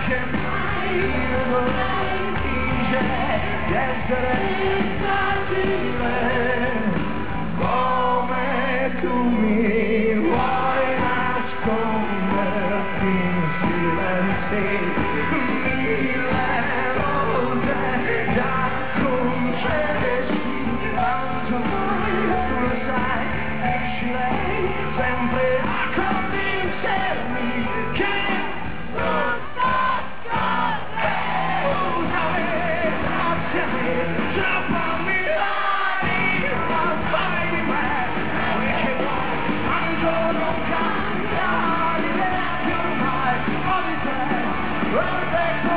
che mai io vorrei fingere di essere fragile come tu mi vuoi nasconderti in silenzi mille volte già concessi tanto poi tu lo sai riuscirei sempre a convincermi che non sto usami grazie a me troppo milani non fai di me noi che vuoi mangio non cambia l'idea più mai ho di te